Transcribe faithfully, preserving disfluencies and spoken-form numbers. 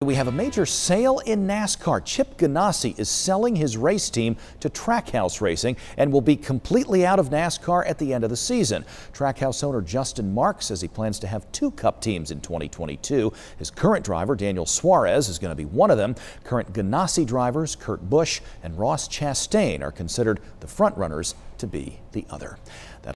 We have a major sale in NASCAR. Chip Ganassi is selling his race team to Trackhouse Racing and will be completely out of NASCAR at the end of the season. Trackhouse owner Justin Mark says he plans to have two Cup teams in twenty twenty-two. His current driver, Daniel Suarez, is going to be one of them. Current Ganassi drivers Kurt Busch and Ross Chastain are considered the front runners to be the other. That